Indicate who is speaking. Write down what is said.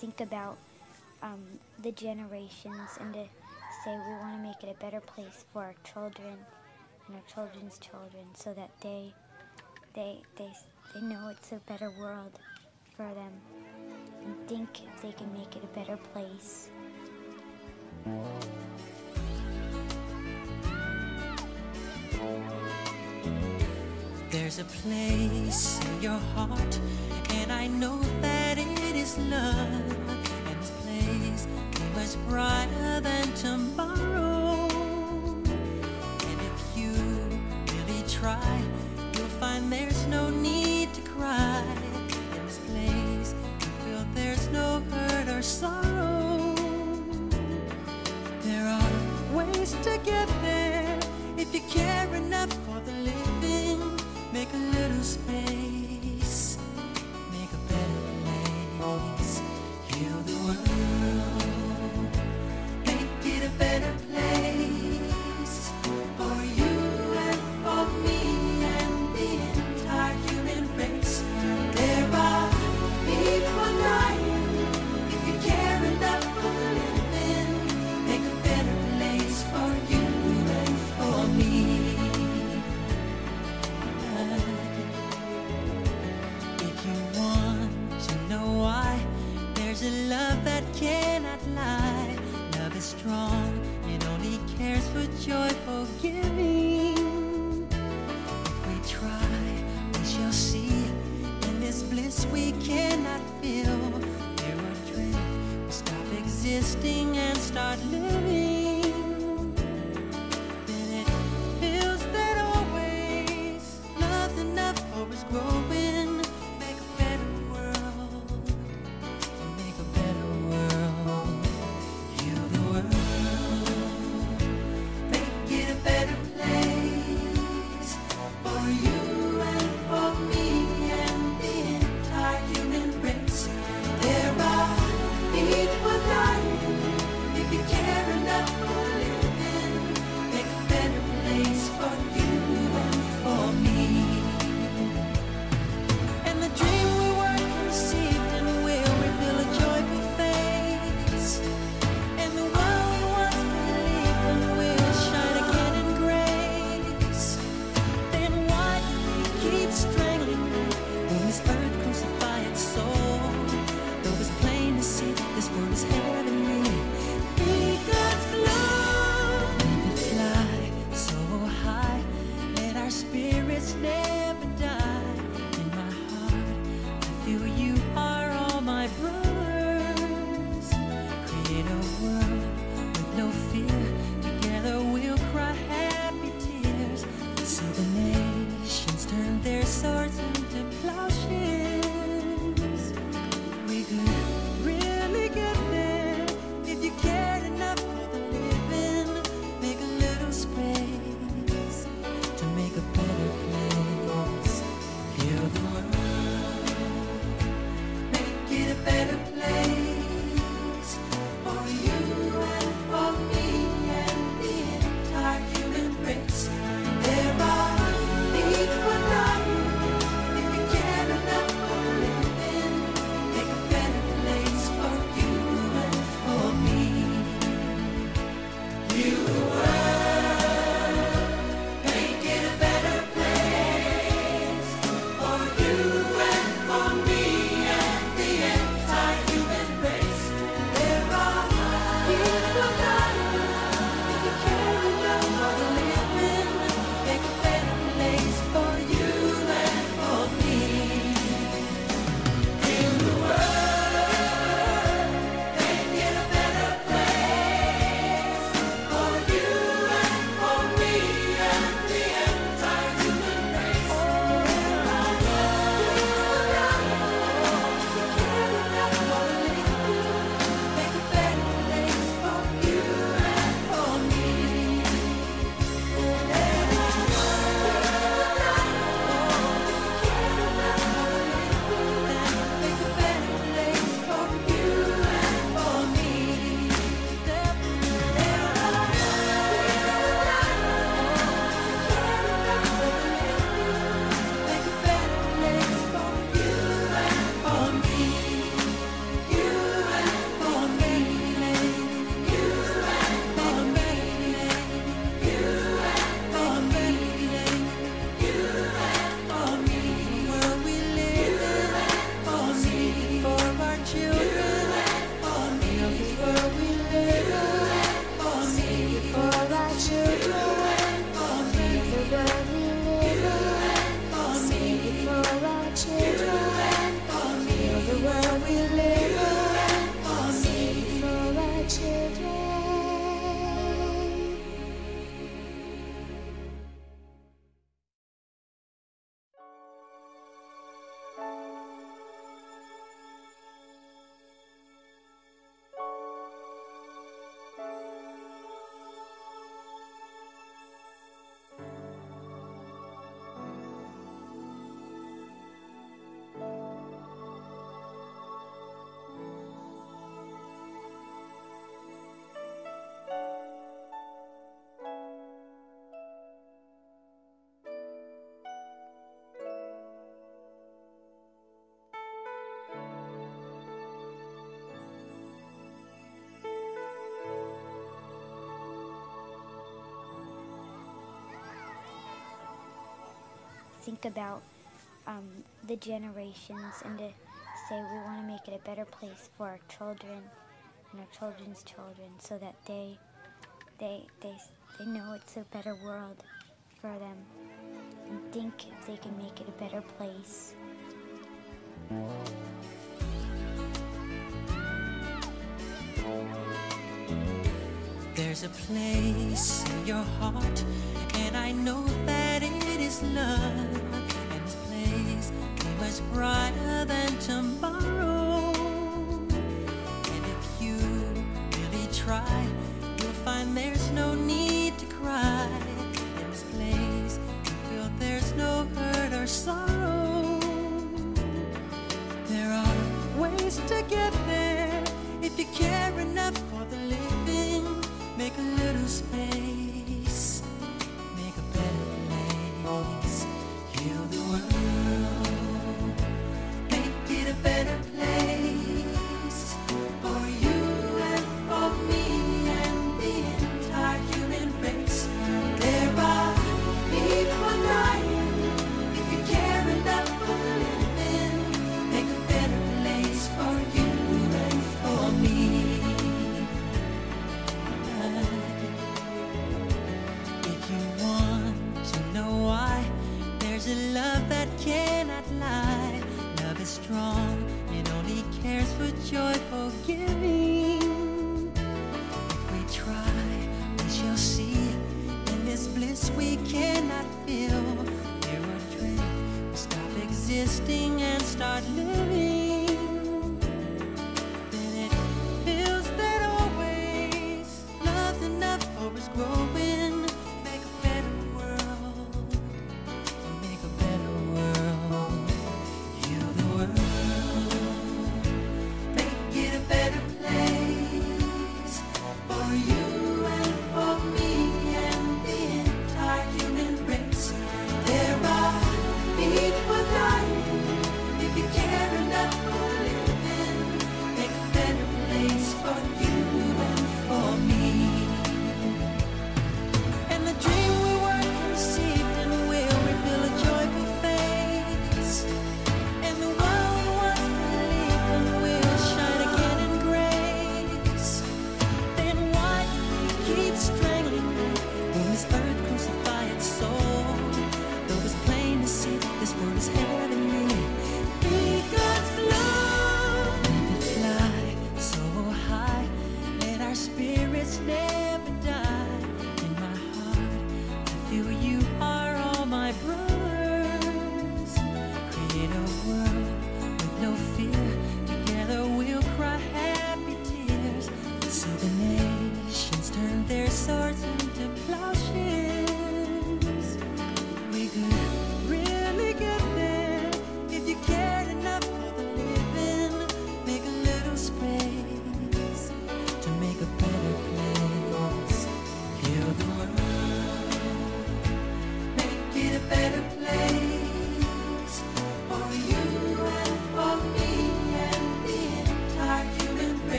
Speaker 1: think about the generations and to say we want to make it a better place for our children and our children's children, so that they know it's a better world for them, and think if they can make it a better place.
Speaker 2: There's a place in your heart, and I know that it is love. And this place is much brighter than tomorrow. And if you really try, you'll find there's no need to cry. In this place, you feel there's no hurt or sorrow. There are ways to get there if you care enough for the living. Make a little space, make a better place, heal the world, make it a better place for you and for me and the entire human race. There are people dying. If you care enough for the living, make a better place for you and for me. There's a love that cannot lie. Love is strong, it only cares for joyful giving. If we try, we shall see. In this bliss we cannot feel. Fear or dread will stop existing and start living. Then it feels that always love's enough for us growing. Make a better world. Make a better world, heal the world, make it a better place for you and for me and the entire human race. There are people dying. If you care enough for living, make a better place for you and for me. And the dream we were conceived and will reveal a joyful face. And the world we once believed in will shine again in grace. Then why do we keep strangling when this earth crucify its soul? Though it's plain to see this world is heavenly. Be God's love. Make it fly so high. Let our spirits never die. In my heart, I feel you are all my brothers. Create a world with no fear. Together we'll cry happy tears. See the nations turn their swords into plowshares. We could really get there if you cared enough for the living. Make a little space to make a better place. Heal the world, make it a better place for you and for me and the entire human race. There are people dying. If you care enough for living, make a better place for you and for me. Heal the world, make it a better place for you and for me and the entire human
Speaker 1: think about the generations and to say we want to make it a better place for our children and our children's children, so that they know it's a better world for them and think if they can make it a better place.
Speaker 2: There's a place in your heart, and I know that it is love. And this place is much brighter than tomorrow. And if you really try, you'll find there's no need to cry. In this place, you feel there's no hurt or sorrow.